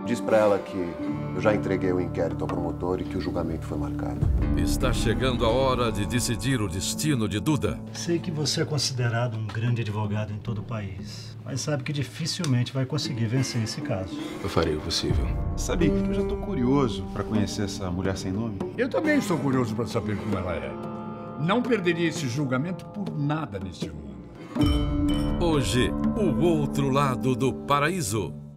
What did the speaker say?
Diz pra ela que eu já entreguei o inquérito ao promotor e que o julgamento foi marcado. Está chegando a hora de decidir o destino de Duda. Sei que você é considerado um grande advogado em todo o país, mas sabe que dificilmente vai conseguir vencer esse caso. Eu farei o possível. Sabe que eu já tô curioso pra conhecer essa mulher sem nome? Eu também estou curioso para saber como ela é. Não perderia esse julgamento por nada neste mundo. Hoje, o outro lado do paraíso.